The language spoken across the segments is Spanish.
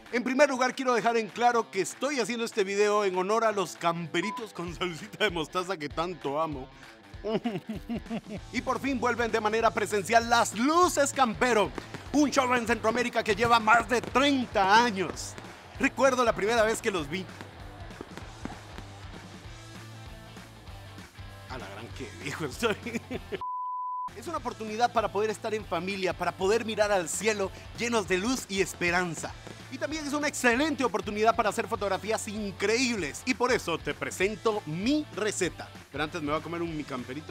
En primer lugar, quiero dejar en claro que estoy haciendo este video en honor a los camperitos con salsita de mostaza que tanto amo. Y por fin vuelven de manera presencial las Luces Campero, un show en Centroamérica que lleva más de 30 años. Recuerdo la primera vez que los vi. A la gran que viejo estoy. Es una oportunidad para poder estar en familia, para poder mirar al cielo llenos de luz y esperanza. Y también es una excelente oportunidad para hacer fotografías increíbles. Y por eso te presento mi receta. Pero antes me voy a comer mi camperito.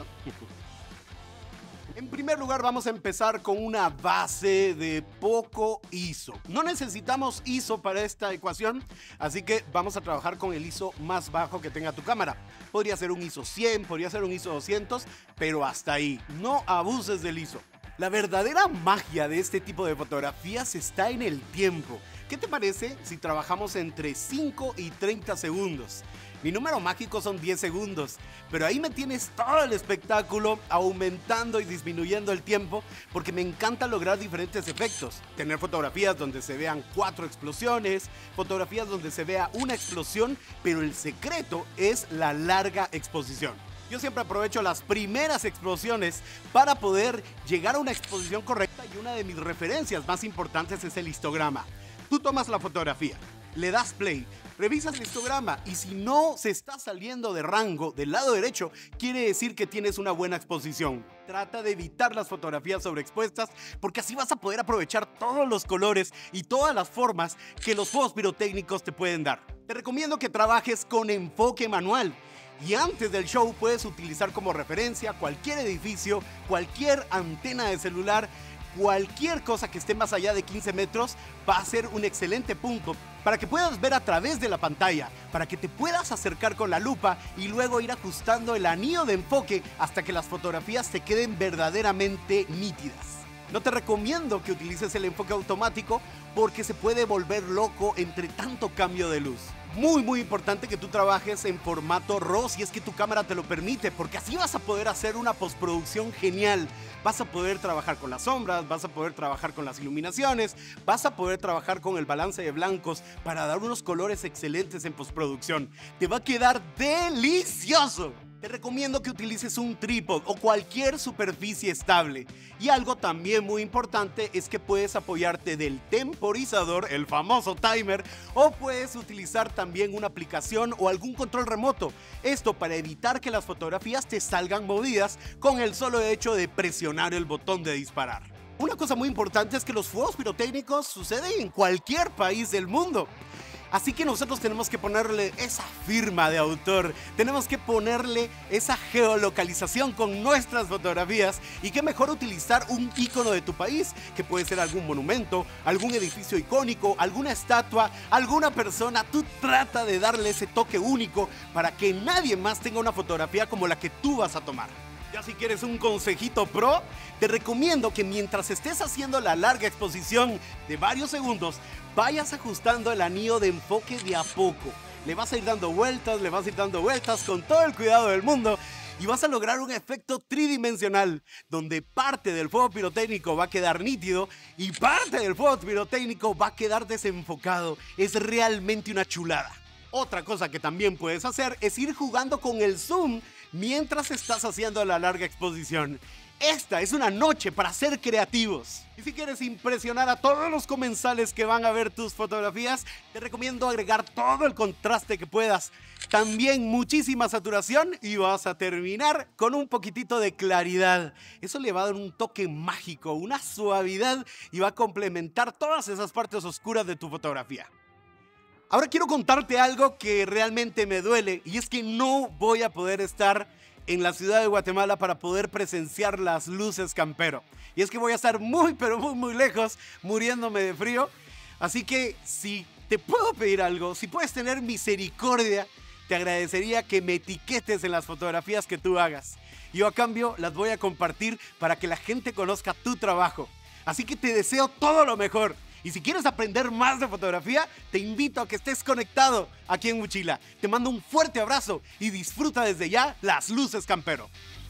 En primer lugar, vamos a empezar con una base de poco ISO. No necesitamos ISO para esta ecuación, así que vamos a trabajar con el ISO más bajo que tenga tu cámara. Podría ser un ISO 100, podría ser un ISO 200, pero hasta ahí. No abuses del ISO. La verdadera magia de este tipo de fotografías está en el tiempo. ¿Qué te parece si trabajamos entre 5 y 30 segundos? Mi número mágico son 10 segundos, pero ahí me tienes todo el espectáculo aumentando y disminuyendo el tiempo porque me encanta lograr diferentes efectos. Tener fotografías donde se vean 4 explosiones, fotografías donde se vea una explosión, pero el secreto es la larga exposición. Yo siempre aprovecho las primeras explosiones para poder llegar a una exposición correcta y una de mis referencias más importantes es el histograma. Tú tomas la fotografía, le das play, revisas el histograma y si no se está saliendo de rango del lado derecho, quiere decir que tienes una buena exposición. Trata de evitar las fotografías sobreexpuestas porque así vas a poder aprovechar todos los colores y todas las formas que los fuegos pirotécnicos te pueden dar. Te recomiendo que trabajes con enfoque manual. Y antes del show puedes utilizar como referencia cualquier edificio, cualquier antena de celular, cualquier cosa que esté más allá de 15 metros va a ser un excelente punto para que puedas ver a través de la pantalla, para que te puedas acercar con la lupa y luego ir ajustando el anillo de enfoque hasta que las fotografías te queden verdaderamente nítidas. No te recomiendo que utilices el enfoque automático porque se puede volver loco entre tanto cambio de luz. Muy importante que tú trabajes en formato RAW si es que tu cámara te lo permite, porque así vas a poder hacer una postproducción genial. Vas a poder trabajar con las sombras, vas a poder trabajar con las iluminaciones, vas a poder trabajar con el balance de blancos para dar unos colores excelentes en postproducción. Te va a quedar delicioso. Te recomiendo que utilices un trípode o cualquier superficie estable. Y algo también muy importante es que puedes apoyarte del temporizador, el famoso timer, o puedes utilizar también una aplicación o algún control remoto. Esto para evitar que las fotografías te salgan movidas con el solo hecho de presionar el botón de disparar. Una cosa muy importante es que los fuegos pirotécnicos suceden en cualquier país del mundo. Así que nosotros tenemos que ponerle esa firma de autor, tenemos que ponerle esa geolocalización con nuestras fotografías y qué mejor utilizar un icono de tu país, que puede ser algún monumento, algún edificio icónico, alguna estatua, alguna persona. Tú trata de darle ese toque único para que nadie más tenga una fotografía como la que tú vas a tomar. Ya si quieres un consejito pro, te recomiendo que mientras estés haciendo la larga exposición de varios segundos, vayas ajustando el anillo de enfoque de a poco. Le vas a ir dando vueltas, le vas a ir dando vueltas con todo el cuidado del mundo y vas a lograr un efecto tridimensional donde parte del fuego pirotécnico va a quedar nítido y parte del fuego pirotécnico va a quedar desenfocado. Es realmente una chulada. Otra cosa que también puedes hacer es ir jugando con el zoom mientras estás haciendo la larga exposición. Esta es una noche para ser creativos. Y si quieres impresionar a todos los comensales que van a ver tus fotografías, te recomiendo agregar todo el contraste que puedas. También muchísima saturación y vas a terminar con un poquitito de claridad. Eso le va a dar un toque mágico, una suavidad y va a complementar todas esas partes oscuras de tu fotografía. Ahora quiero contarte algo que realmente me duele y es que no voy a poder estar en la ciudad de Guatemala para poder presenciar las Luces Campero. Y es que voy a estar muy lejos, muriéndome de frío. Así que si te puedo pedir algo, si puedes tener misericordia, te agradecería que me etiquetes en las fotografías que tú hagas. Yo a cambio las voy a compartir para que la gente conozca tu trabajo. Así que te deseo todo lo mejor. Y si quieres aprender más de fotografía, te invito a que estés conectado aquí en Mochila. Te mando un fuerte abrazo y disfruta desde ya las Luces Campero.